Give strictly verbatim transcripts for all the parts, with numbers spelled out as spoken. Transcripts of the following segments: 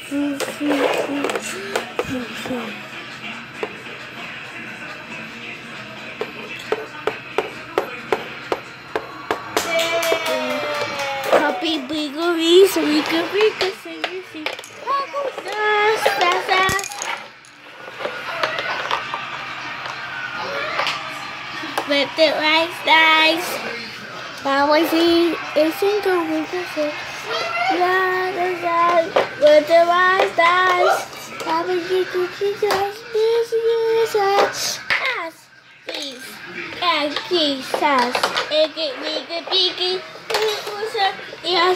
Puppy biggery, so we can we can sing you see. Fast, fast, fast. With the right size. Now I see a single with the six. La la la. With the right size. Now we get to Jesus. This is us. Us. Please. And kiss us. And get me the biggie. Yes.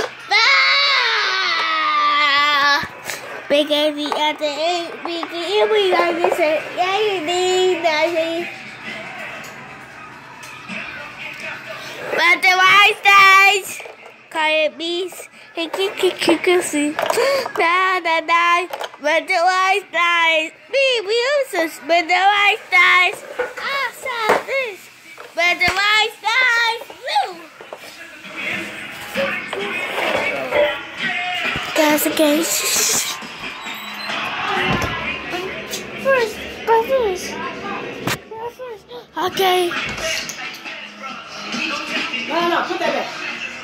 Ah! Bigger the other eight, bigger every like this. Yeah, you need nothing. But the white dies. Quiet bees. Hey, kick, kick, kick, kick, see. Da, da, da. But the white dies. Be useless. But the white dies. Ah, stop this. But the white dies. Blue. That's okay. First, but first. But first. Okay. No, no, put that back.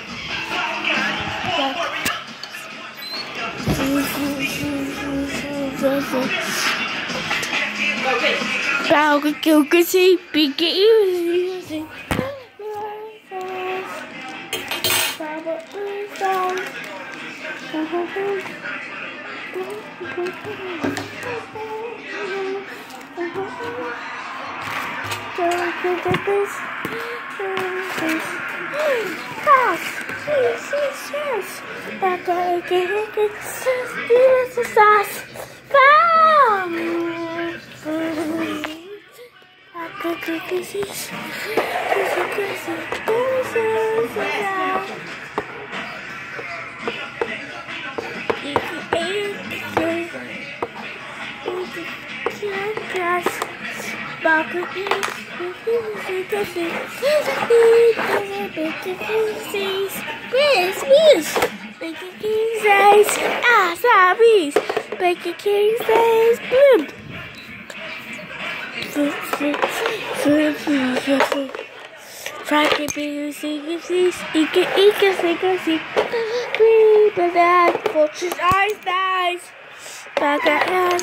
Okay. Bao cái kiểu cái gì bị kỹ gì. Please, please, make a king size. Ah, sorry, make a king size. Boom. Try to be using this. Ika, Ika, Ika, Ika. Breathe, but that fortress Einsteins. Back at us.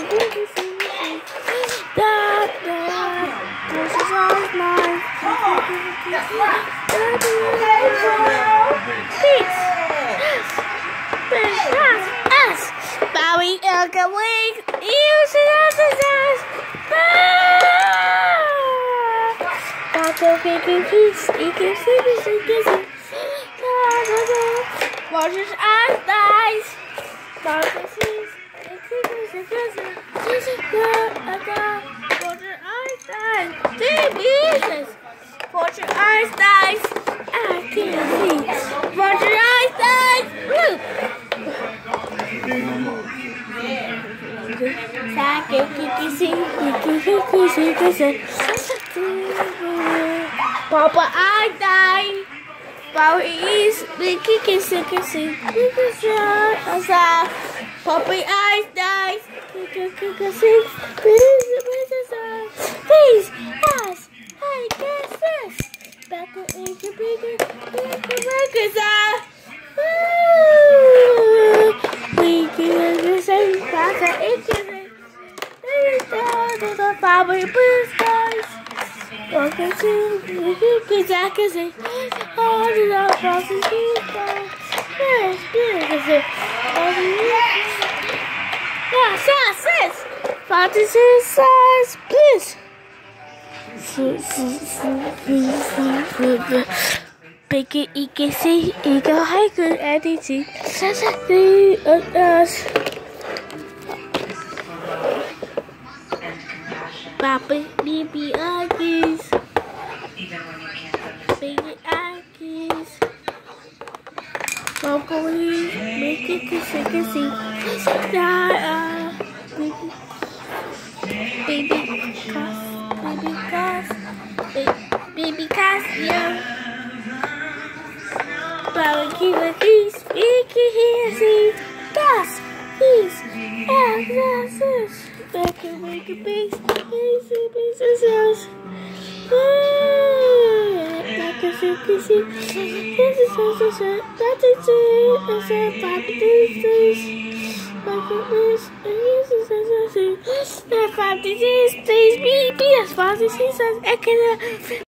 That, that. Fortress Einsteins. Peace. Peace. Us. Bowing out the wing. Use it as a dance. Peace. You can see this. You can see. Waters eyes, eyes. Waters eyes, eyes. Deep uses. Waters eyes, eyes. I can't see. Waters eyes, eyes. Blue. Second, you can see. You can see. You can see. Papa, I die. Power is the kicking, kicking, kicking, Papa, I die. Kicking, kicking, kicking, please, yes, I guess this. Back to the bigger, bigger workers are. We can the same back at it. The power boost, guys. Okay, so we can back as it. All the love process is done. Yes, yes, yes. Yes, yes, yes. Fantasy size, please. Big it, you can see, you can hike it, editing. The us. Papa, baby, Aggies. Baby, Aggies. Locally, make it kissy, kissy. Baby, cuss, baby, cuss. Baby, cuss, yeah. Barbecue, keys, speaky, here, see. Cuss, Access. Back and make a base. Easy pieces. Back and simply see. This is how to say. That's it. It's a five disease. Back and this. This is how to say. Five disease. Please be. Be as far as he says. I can.